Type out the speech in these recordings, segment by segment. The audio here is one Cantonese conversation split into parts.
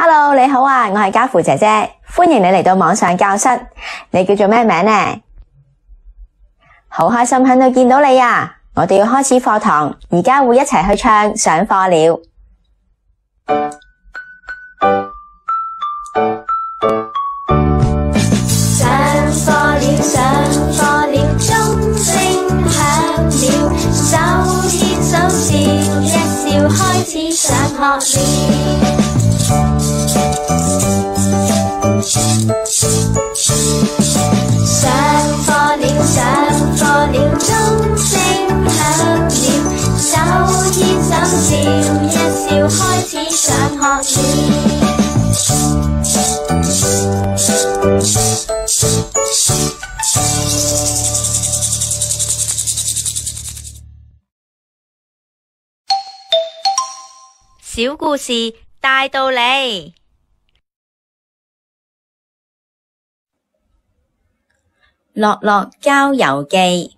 Hello， 你好啊，我係家扶姐姐，歡迎你嚟到網上教室。你叫做咩名呢？好開心喺度見到你啊！我哋要開始課堂，而家會一齊去唱上課了。 上課了，上課了，鐘聲響了，手牽手笑一笑，開始上學了。上課了，上課了，鐘聲響了，手牽手笑一笑，開始上學了。 小故事大道理。 樂樂郊遊記。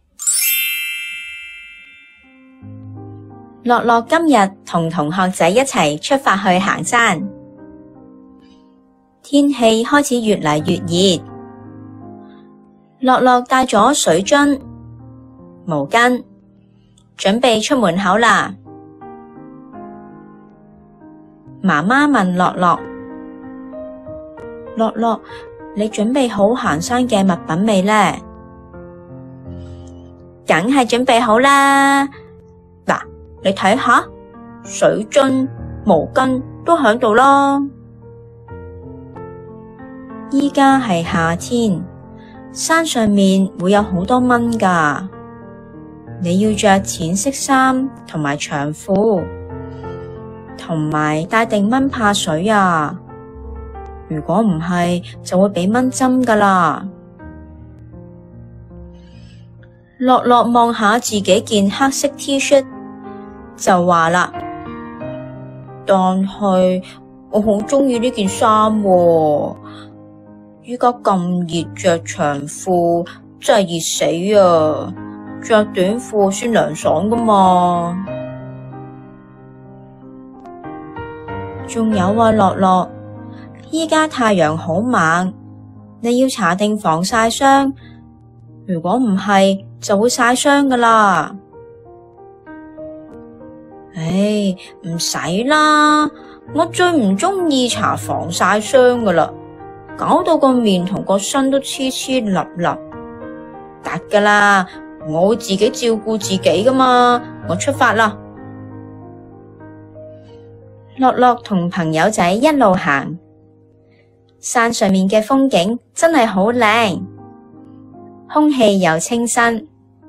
樂樂今日同同學仔一齊出發去行山，天氣開始越嚟越熱。樂樂帶咗水樽、毛巾，準備出門口啦。媽媽問樂樂：樂樂，你準備好行山嘅物品未呢？梗係準備好啦。嗱，你睇下，水樽、毛巾都喺度啦。依家係夏天，山上面會有好多蚊㗎。你要着淺色衫同埋長褲，同埋帶定蚊怕水啊！如果唔係，就會俾蚊針㗎啦。樂樂望下自己件黑色 T 恤，就話啦：但係我好鍾意呢件衫喎，依家咁熱，着長褲真係熱死啊！着短褲先涼爽㗎嘛。仲有啊，樂樂，依家太陽好猛，你要搽定防曬霜，如果唔係就會曬傷㗎啦。唉，唔使啦，我最唔鍾意搽防曬霜㗎啦，搞到個面同個身都黐黐立立，得㗎啦，我會自己照顧自己㗎嘛，我出發啦。樂樂同朋友仔一路行，山上面嘅風景真係好靚，空氣又清新。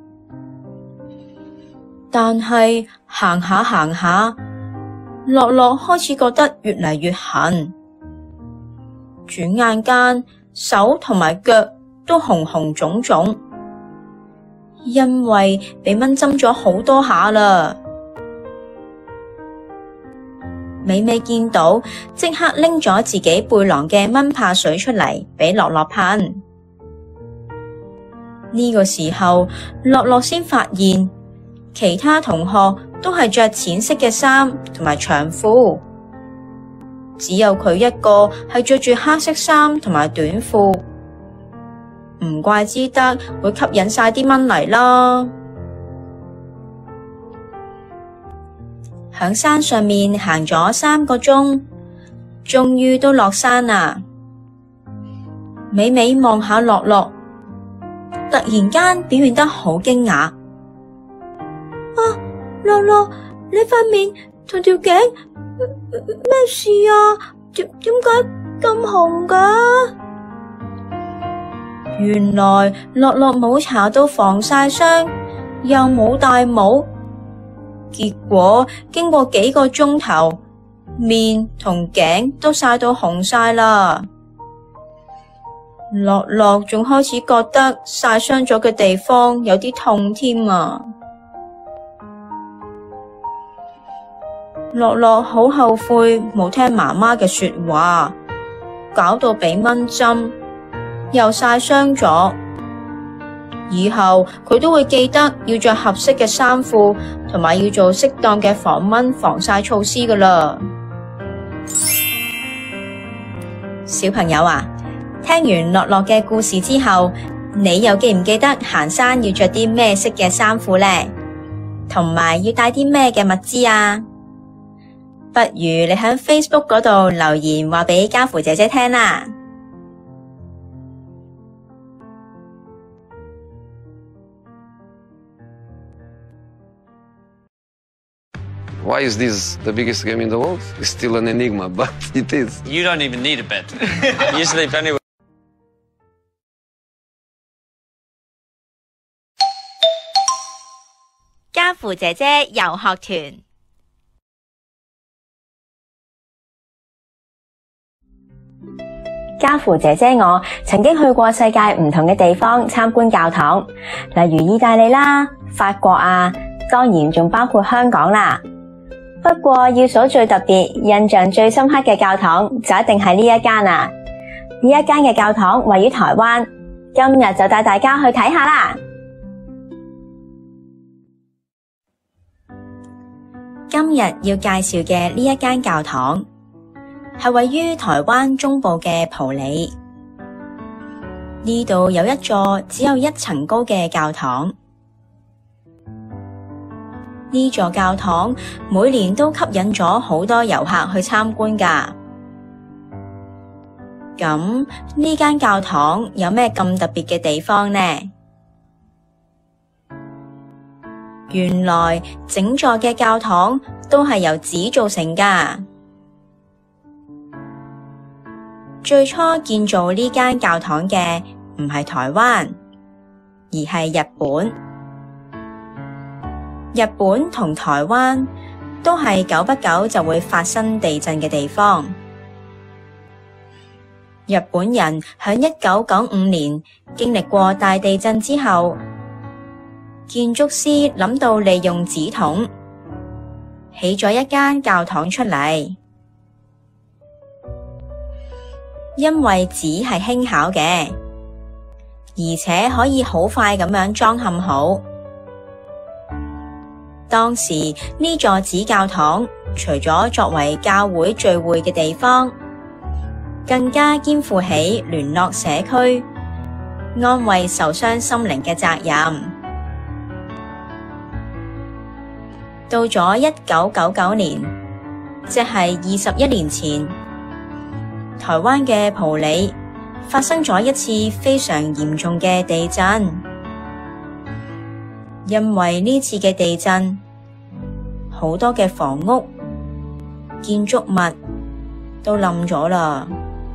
但係行下行下，樂樂開始覺得越嚟越痕，轉眼間手同埋腳都紅紅腫腫，因為俾蚊針咗好多下啦。美美見到，即刻拎咗自己背囊嘅蚊怕水出嚟俾樂樂噴。呢個時候，樂樂先發現其他同學都係着淺色嘅衫同埋長褲，只有佢一個係着住黑色衫同埋短褲，唔怪之得會吸引晒啲蚊嚟啦。響山上面行咗3個鐘，終於都落山啦。美美望下樂樂，突然間表現得好驚訝。啊，樂樂，你塊面同條頸咩事啊？點解咁紅㗎？原來樂樂冇搽到防曬霜，又冇戴帽。結果經過幾個鐘頭，面同頸都曬到紅晒啦。樂樂仲開始覺得曬傷咗嘅地方有啲痛添啊！樂樂好後悔冇聽媽媽嘅說話，搞到俾蚊針，又曬傷咗。以後佢都會記得要着合適嘅衫褲，同埋要做適當嘅防蚊防曬措施㗎喇。 小朋友啊，聽完樂樂嘅故事之後，你又記唔記得行山要着啲咩色嘅衫褲呢？同埋要帶啲咩嘅物資啊？不如你喺 Facebook 嗰度留言話俾家父姐姐聽啦。 Why is this the biggest game in the world? It's still an enigma, but it is. You don't even need a bed. You sleep anywhere. 家父姐姐遊學團。 家父姐姐我曾經去過世界唔同嘅地方參觀教堂，例如意大利啦、法國啊，當然仲包括香港啦。不過要數最特別、印象最深刻嘅教堂，就一定係呢一間啦。呢一間嘅教堂位於台灣，今日就帶大家去睇下啦。 今日要介紹嘅呢一間教堂，係位於台灣中部嘅埔里。呢度有一座只有1層高嘅教堂。呢座教堂每年都吸引咗好多遊客去參觀㗎。咁呢間教堂有咩咁特別嘅地方呢？原來整座嘅教堂都係由紙做成㗎。最初建造呢間教堂嘅唔係台灣，而係日本。日本同台灣都係久不久就會發生地震嘅地方。日本人喺1995年經歷過大地震之後，建築師諗到利用紙筒起咗一間教堂出嚟。因為紙係輕巧嘅，而且可以好快咁樣裝嵌好。當時呢座紙教堂除咗作為教會聚會嘅地方，更加肩負起聯絡社區、安慰受傷心靈嘅責任。到咗1999年，即係21年前，台灣嘅埔里發生咗一次非常嚴重嘅地震。因為呢次嘅地震，好多嘅房屋、建築物都冧咗啦，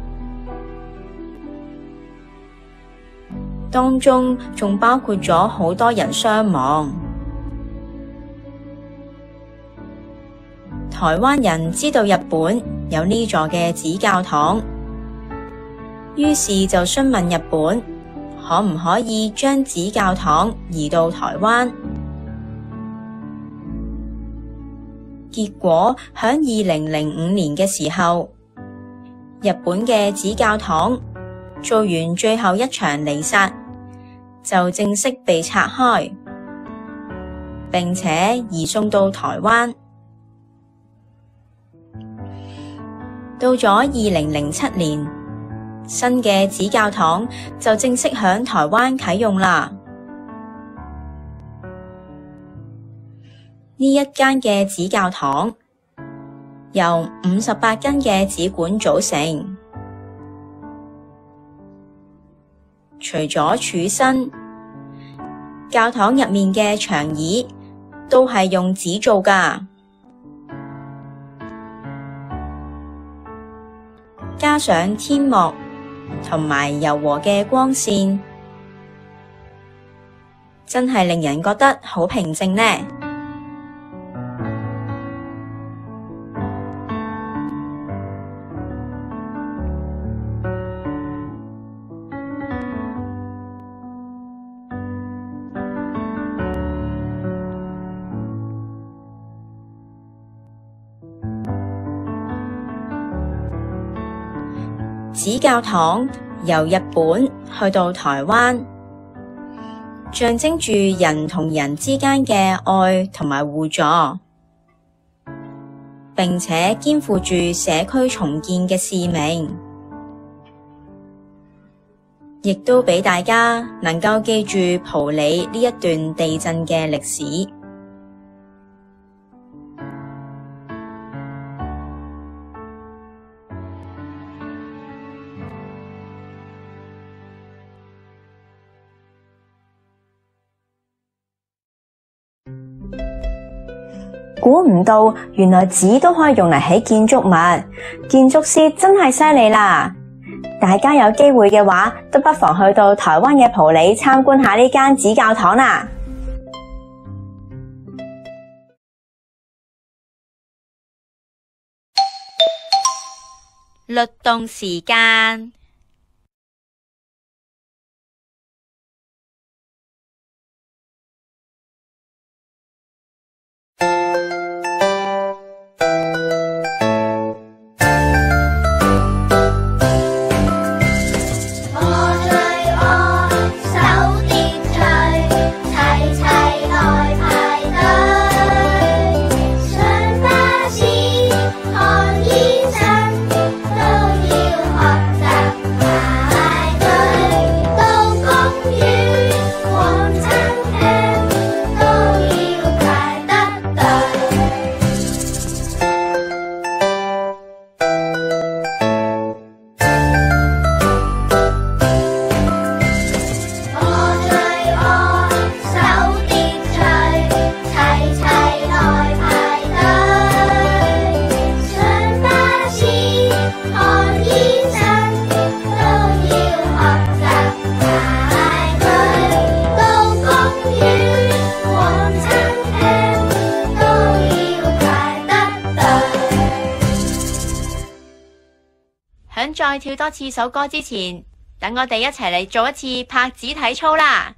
當中仲包括咗好多人傷亡。台灣人知道日本有呢座嘅紙教堂，於是就詢問日本可唔可以將紙教堂移到台灣。結果喺2005年嘅時候，日本嘅紙教堂做完最後一場彌撒，就正式被拆開，並且移送到台灣。到咗2007年，新嘅紙教堂就正式響台灣啟用啦。呢一間嘅紙教堂由58根嘅紙管組成，除咗柱身，教堂入面嘅長椅都係用紙做㗎。加上天幕同埋柔和嘅光線，真係令人覺得好平靜呢。紙教堂由日本去到台灣，象徵住人同人之間嘅愛同埋互助，並且肩負住社區重建嘅使命。 亦都俾大家能夠記住埔里呢一段地震嘅歷史。 估唔到原來紙都可以用嚟起建築物，建築師真係犀利啦！大家有機會嘅話，都不妨去到台灣嘅埔里參觀下呢間紙教堂啦。 律動時間。響再跳多次首歌之前，等我哋一齊嚟做一次拍子體操啦！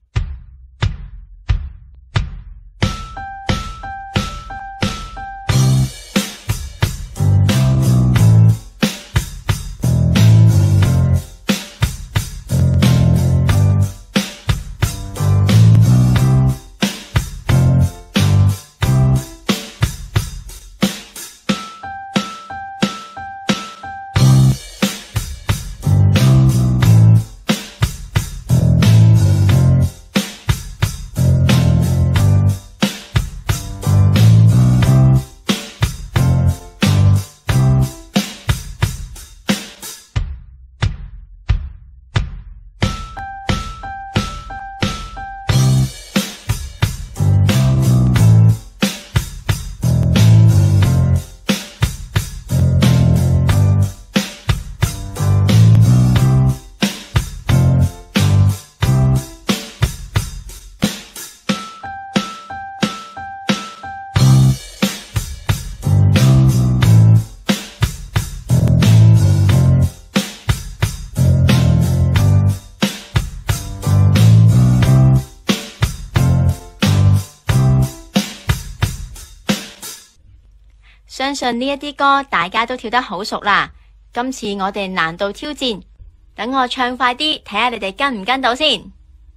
相信呢一啲歌大家都跳得好熟啦。今次我哋難度挑戰，等我唱快啲，睇下你哋跟唔跟到先。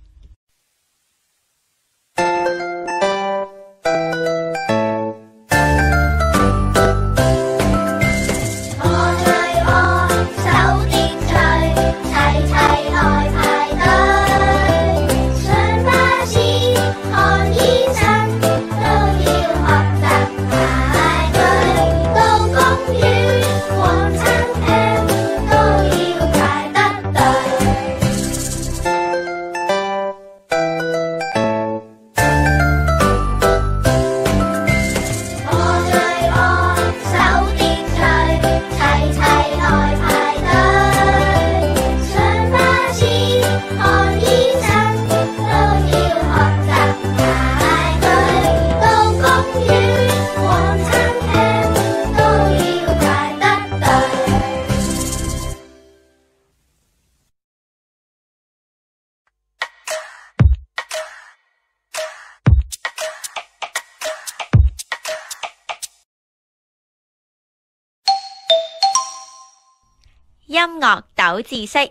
音樂斗知識。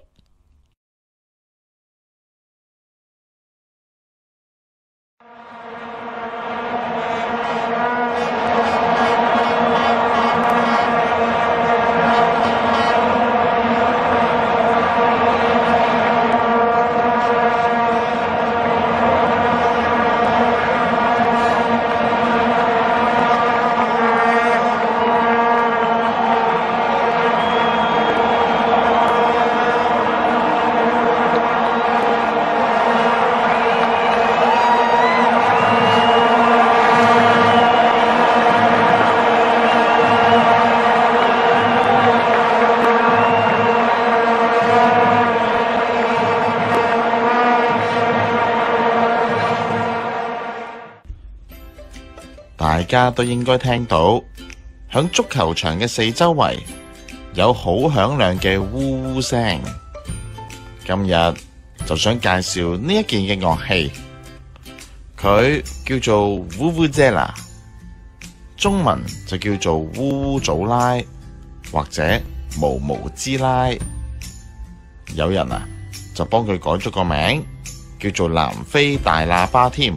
大家都應該聽到，響足球場嘅四周圍有好響亮嘅嗚嗚聲。今日就想介紹呢一件嘅樂器，佢叫做嗚嗚啫啦，中文就叫做嗚嗚祖拉或者毛毛之拉。有人啊就幫佢改咗個名，叫做南非大喇叭添。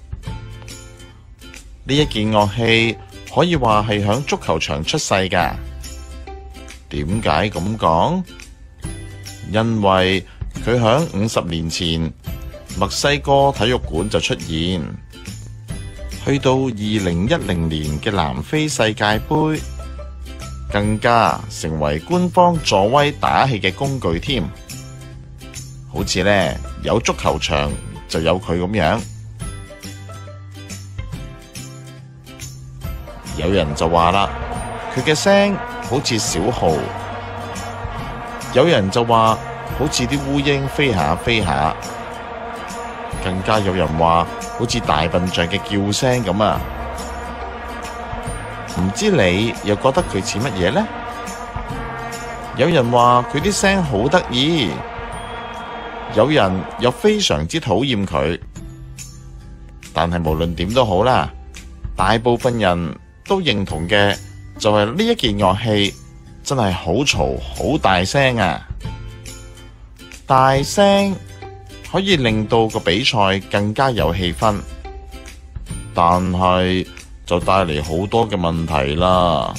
呢一件樂器可以話係響足球場出世㗎。點解咁講？因為佢響50年前墨西哥體育館就出現，去到2010年嘅南非世界盃，更加成為官方助威打氣嘅工具添。好似呢，有足球場就有佢咁樣。有人就話啦，佢嘅聲好似小號，有人就話好似啲烏蠅飛下飛下，更加有人話好似大笨象嘅叫聲咁啊！唔知你又覺得佢似乜嘢呢？有人話佢啲聲好得意，有人又非常之討厭佢。但係無論點都好啦，大部分人都認同嘅就係呢一件樂器真係好嘈好大聲啊！大聲可以令到個比賽更加有氣氛，但係就帶嚟好多嘅問題啦。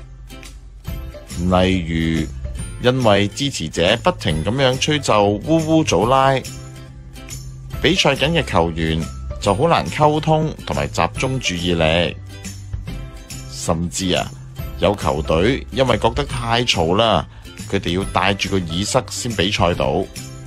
例如，因為支持者不停咁樣吹奏嗚嗚祖拉，比賽緊嘅球員就好難溝通同埋集中注意力。甚至有球隊因為覺得太嘈啦，佢哋要戴住個耳塞先比賽到。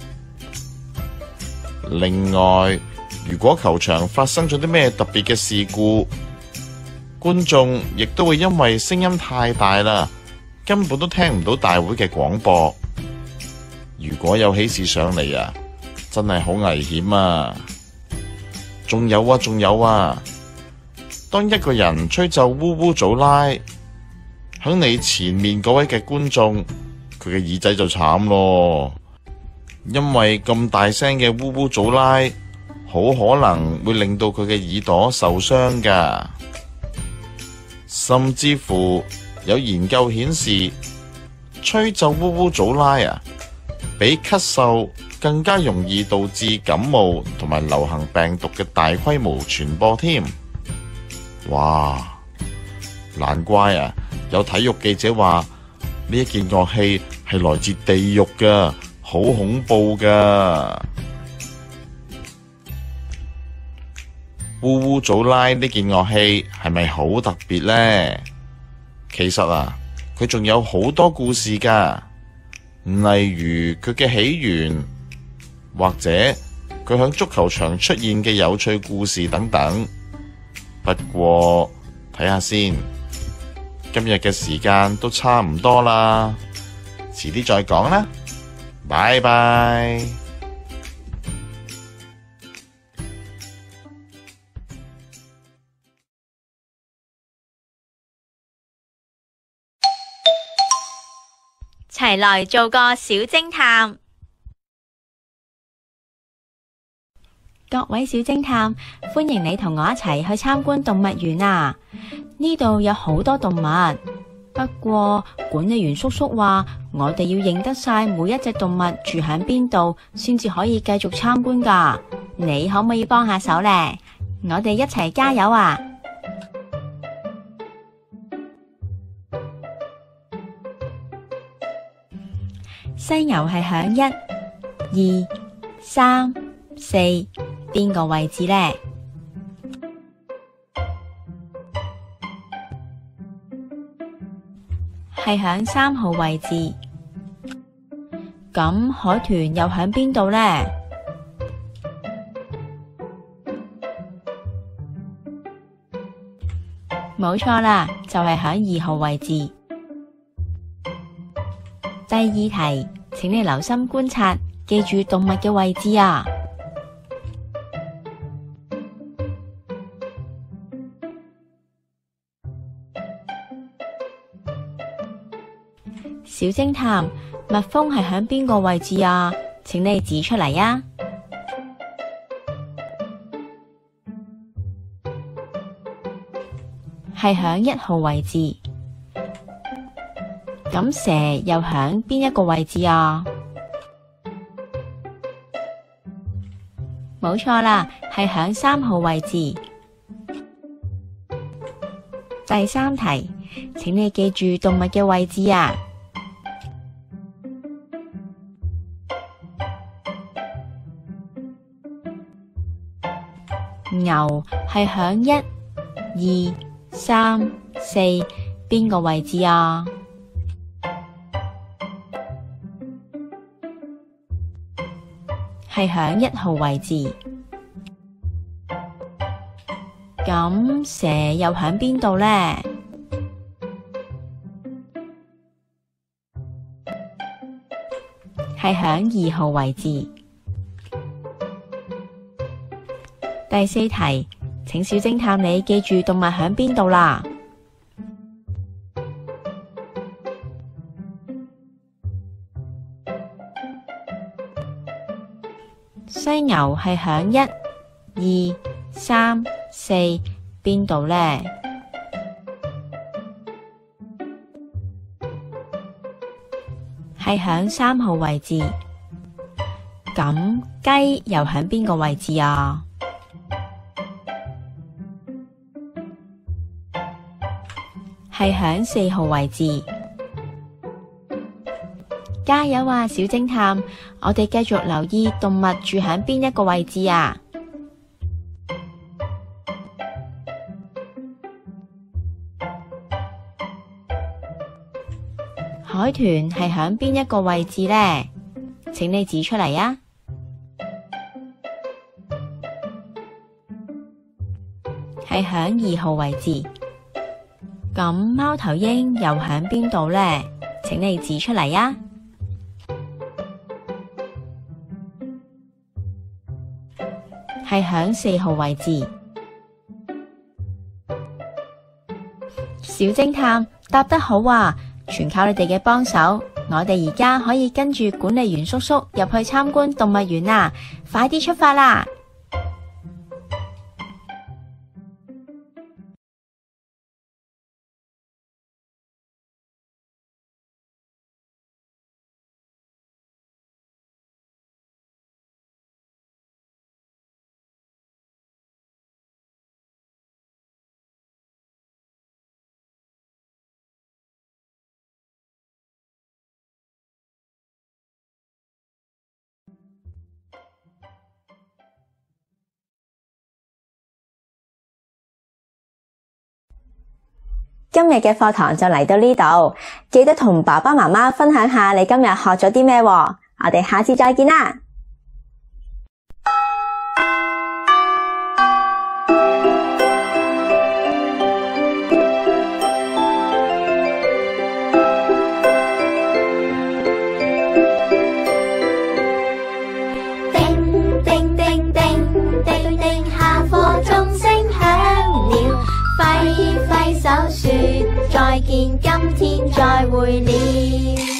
另外，如果球場發生咗啲咩特別嘅事故，觀眾亦都會因為聲音太大啦，根本都聽唔到大會嘅廣播。如果有喜事上嚟真係好危險啊！仲有啊！當一個人吹奏嗚嗚祖拉，響你前面嗰位嘅觀眾，佢嘅耳仔就慘咯，因為咁大聲嘅嗚嗚祖拉，好可能會令到佢嘅耳朵受傷㗎。甚至乎有研究顯示，吹奏嗚嗚祖拉比咳嗽更加容易導致感冒同埋流行病毒嘅大規模傳播添。哇！難怪有體育記者話呢一件樂器係來自地獄㗎，好恐怖㗎。嗚嗚祖拉呢件樂器係咪好特別呢？其實佢仲有好多故事㗎，例如佢嘅起源，或者佢響足球場出現嘅有趣故事等等。不過睇下先，今日嘅時間都差唔多啦，遲啲再講啦，拜拜。 齊來做個小偵探。各位小偵探，歡迎你同我一齊去參觀動物園啊！呢度有好多動物，不過管理員叔叔話我哋要認得晒每一隻動物住喺邊度，先至可以繼續參觀㗎。你可唔可以幫下手呢？我哋一齊加油啊！犀牛係響1、2、3、4邊個位置呢？係響3號位置。咁海豚又響邊度呢？冇錯啦，就係響2號位置。第二題，請你留心觀察，記住動物嘅位置啊！ 小偵探，蜜蜂係響邊個位置啊？請你指出嚟啊！係響1號位置。咁蛇又響邊一個位置啊？冇錯啦，係響3號位置。第3題，請你記住動物嘅位置啊！牛係響1、2、3、4邊個位置啊？係響1號位置。咁蛇又響邊度呢？係響2號位置。第4題，請小偵探你記住動物響邊度啦。犀牛係響1、2、3、4邊度呢？係響3號位置。咁雞又響邊個位置啊？係響4號位置。加油啊，小偵探！我哋繼續留意動物住響邊一個位置啊！海豚係響邊一個位置呢？請你指出嚟啊！係響2號位置。咁貓頭鷹又響邊度呢？請你指出嚟啊！係響4號位置。小偵探，答得好啊！全靠你哋嘅幫手，我哋而家可以跟住管理員叔叔入去參觀動物園啦！快啲出發啦！ 今日嘅課堂就嚟到呢度，記得同爸爸媽媽分享下你今日學咗啲咩喎。我哋下次再見啦！ 叮叮叮叮叮叮，下課鐘聲響了，揮揮手說再見，今天再會了。